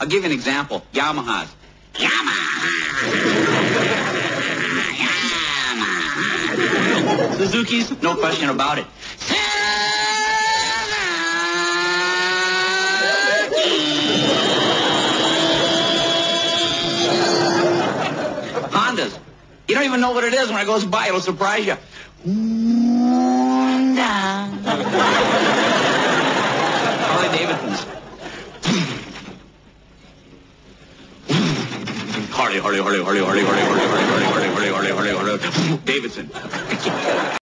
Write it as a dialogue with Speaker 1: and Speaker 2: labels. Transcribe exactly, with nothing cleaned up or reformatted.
Speaker 1: I'll give you an example. Yamahas. Yamaha. Yamaha. Suzuki's, no question about it. Hondas. You don't even know what it is. When it goes by, it'll surprise you. Honda. Harley Davidson's. Harley, Harley, Harley, Harley, Harley, Harley, Harley, Harley, Harley, Harley, Harley, Harley, Harley, Davidson.